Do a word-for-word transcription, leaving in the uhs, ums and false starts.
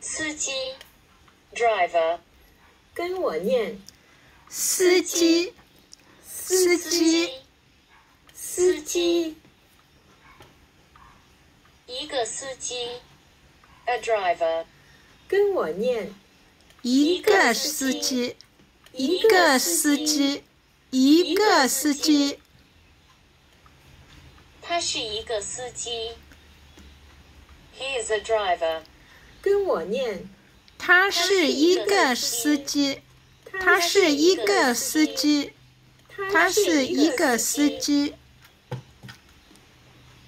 司机 driver 跟我念司机司机司机一个司机 a driver 跟我念一个司机一个司机一个司机他是一个司机 he is a driver 跟我念他是一个司机他是一个司机他是一个司机